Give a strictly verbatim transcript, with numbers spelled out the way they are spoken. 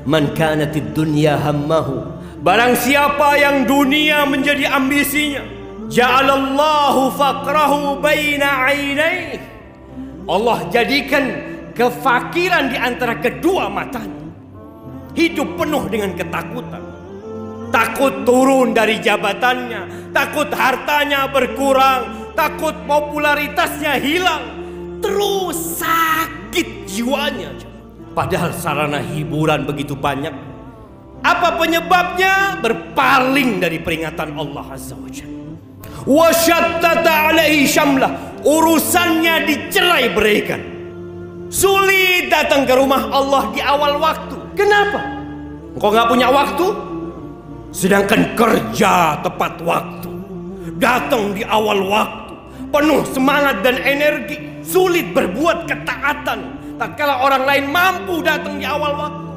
Man kanatid dunya hammahu, barang siapa yang dunia menjadi ambisinya, ja'alallahu faqrahu baina 'ainaihi, Allah jadikan kefakiran di antara kedua matanya. Hidup penuh dengan ketakutan. Takut turun dari jabatannya, takut hartanya berkurang, takut popularitasnya hilang. Terus sakit jiwanya. Padahal sarana hiburan begitu banyak. Apa penyebabnya? Berpaling dari peringatan Allah Azza wa Jalla. Wa syattata alaihi syamlah, urusannya dicerai beraikan. Sulit datang ke rumah Allah di awal waktu. Kenapa? Engkau nggak punya waktu? Sedangkan kerja tepat waktu, datang di awal waktu, penuh semangat dan energi. Sulit berbuat ketaatan tatkala orang lain mampu datang di awal waktu.